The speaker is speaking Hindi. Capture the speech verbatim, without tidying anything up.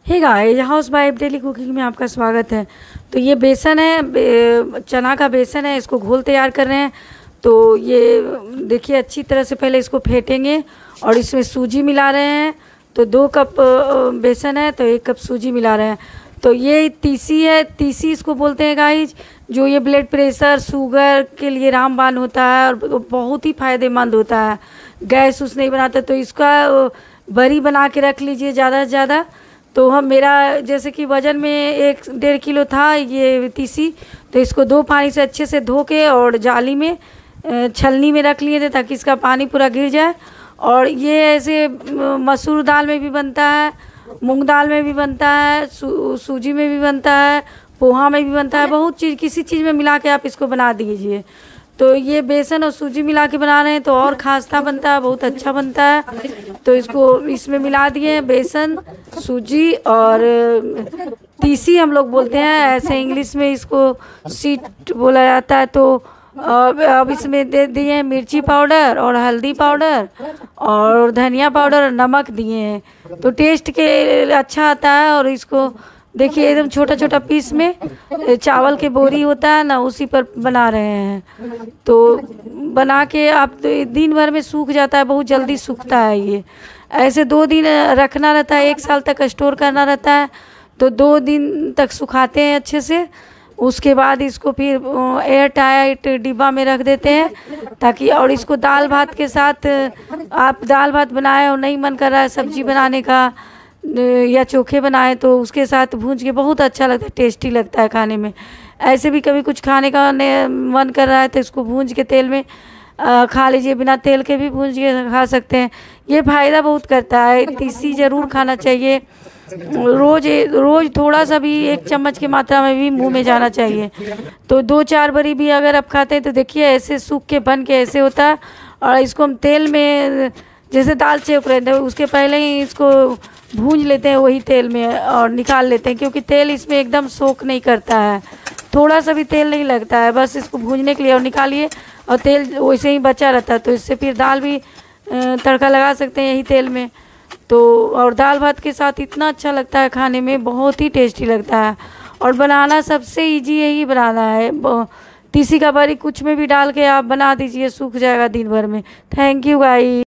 हे guys, house wife daily cooking में आपका स्वागत है। तो ये बेसन है, बे, चना का बेसन है। इसको घोल तैयार कर रहे हैं। तो ये देखिए, अच्छी तरह से पहले इसको फेंटेंगे और इसमें सूजी मिला रहे हैं। तो दो कप बेसन है तो एक कप सूजी मिला रहे हैं। तो ये तीसी है, तीसी इसको बोलते हैं गाइस, जो ये ब्लड प्रेशर शुगर के लिए रामबाण होता है और बहुत ही फ़ायदेमंद होता है। गैस उस नहीं बनाता, तो इसका बड़ी बना के रख लीजिए ज़्यादा से ज़्यादा। तो हम मेरा जैसे कि वज़न में एक डेढ़ किलो था ये तीसी, तो इसको दो पानी से अच्छे से धो के और जाली में छलनी में रख लिए थे ताकि इसका पानी पूरा गिर जाए। और ये ऐसे मसूर दाल में भी बनता है, मूंग दाल में भी बनता है, सू, सूजी में भी बनता है, पोहा में भी बनता है। बहुत चीज़, किसी चीज़ में मिला के आप इसको बना दीजिए। तो ये बेसन और सूजी मिला के बना रहे हैं तो और खास्ता बनता है, बहुत अच्छा बनता है। तो इसको इसमें मिला दिए बेसन, सूजी और तीसी हम लोग बोलते हैं, ऐसे इंग्लिश में इसको सीट बोला जाता है। तो अब इसमें दे दिए मिर्ची पाउडर और हल्दी पाउडर और धनिया पाउडर और नमक दिए हैं। तो टेस्ट के अच्छा आता है। और इसको देखिए, एकदम छोटा छोटा पीस में चावल के बोरी होता है ना, उसी पर बना रहे हैं। तो बना के आप तो दिन भर में सूख जाता है, बहुत जल्दी सूखता है। ये ऐसे दो दिन रखना रहता है, एक साल तक स्टोर करना रहता है। तो दो दिन तक सुखाते हैं अच्छे से। उसके बाद इसको फिर एयर टाइट डिब्बा में रख देते हैं ताकि, और इसको दाल भात के साथ, आप दाल भात बनाए और नहीं मन कर रहा है सब्जी बनाने का या चोखे बनाए तो उसके साथ भूंज के बहुत अच्छा लगता है, टेस्टी लगता है खाने में। ऐसे भी कभी कुछ खाने का मन कर रहा है तो इसको भूंज के तेल में आ, खा लीजिए, बिना तेल के भी भूंज के खा सकते हैं। ये फ़ायदा बहुत करता है। तीसी ज़रूर खाना चाहिए, रोज़ रोज़ थोड़ा सा भी, एक चम्मच की मात्रा में भी मुंह में जाना चाहिए। तो दो चार बरी भी अगर आप खाते हैं तो देखिए ऐसे सूख के बन के ऐसे होता है। और इसको हम तेल में, जैसे दाल सेक रहे थे उसके पहले ही इसको भूंज लेते हैं वही तेल में और निकाल लेते हैं, क्योंकि तेल इसमें एकदम सोख नहीं करता है, थोड़ा सा भी तेल नहीं लगता है। बस इसको भूंजने के लिए और निकालिए और तेल वैसे ही बचा रहता है। तो इससे फिर दाल भी तड़का लगा सकते हैं यही तेल में। तो और दाल भात के साथ इतना अच्छा लगता है खाने में, बहुत ही टेस्टी लगता है। और बनाना सबसे इजी यही बनाना है। तीसी का बरी कुछ में भी डाल के आप बना दीजिए, सूख जाएगा दिन भर में। Thank you guys.